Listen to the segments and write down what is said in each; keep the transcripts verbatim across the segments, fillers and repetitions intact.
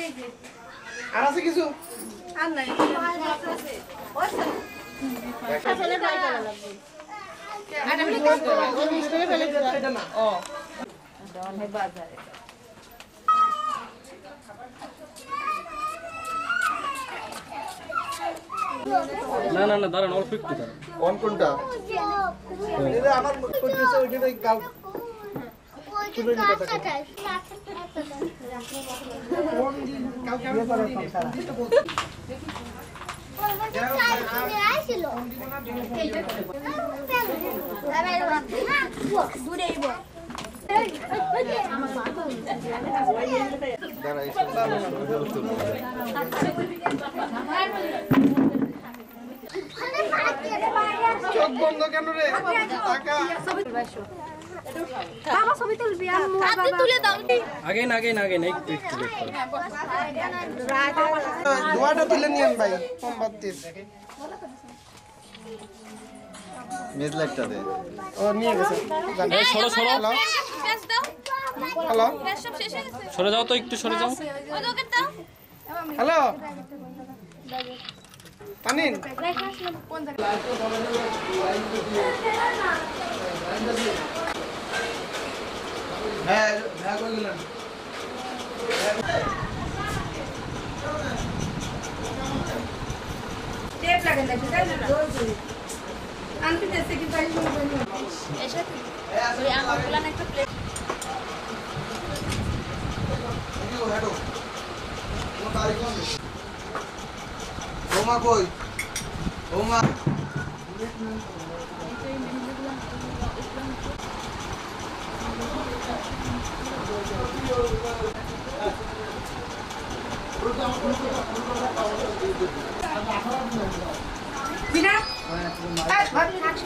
আর আছে কিছু আর নাই আছে ওইছে ফেলে বাই করা লাগবে ম্যাডাম লিখে দাও ওই মিষ্টি ফেলে দাও এটা না ও দাও হে বাজারে না না না দাঁড়ান অল্প একটু দাঁড়ান কোন কোনটা এটা আমার কইতেছে ওইটাই গাল তুলে নিতে থাকে কোন দিন কালকে আমি করে সংসার চোখ বন্ধ কেন রে টাকা বাবা ছবি তুলবি আম্মু বাবা তুলে দাও আগে না আগে না আগে না একটু একটু দোয়াটা তুলে নিয়েন ভাই মোমবাতি মেজ লাইটটা দে ও নিয়ে গেছে এই সরো সরো গ্যাস দাও হ্যালো গ্যাস সব শেষ হয়ে গেছে সরে যাও তো একটু সরে যাও ওই দোকে দাও হ্যালো তানিন কোন জায়গা হ্যাঁ হ্যাঁ কই গেলেন টেপ লাগান লাগবে তাই না আনতে দেশে কি পাই এসে ওই আঙ্গুলগুলো না একটা প্লেট ইউ হেডো কোন তারিখ কোন ওমা কই ওমা বিনা এই ভাবি রাখছো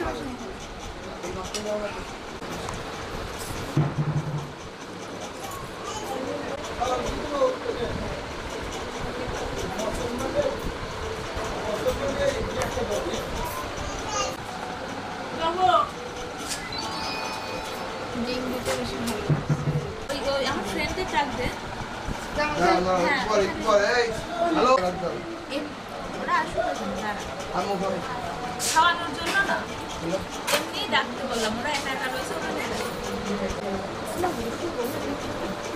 ডিম দিতে বেশি ভালো ওই ওই আমার ফ্রেন্ডদের ডাক দে না না পরে পরে এই হ্যালো ওরা আসলে না আমু ভাই খাওয়ানোর জন্য না এমনি ডাকতে বললাম ওরা একা একা রয়েছে ওরা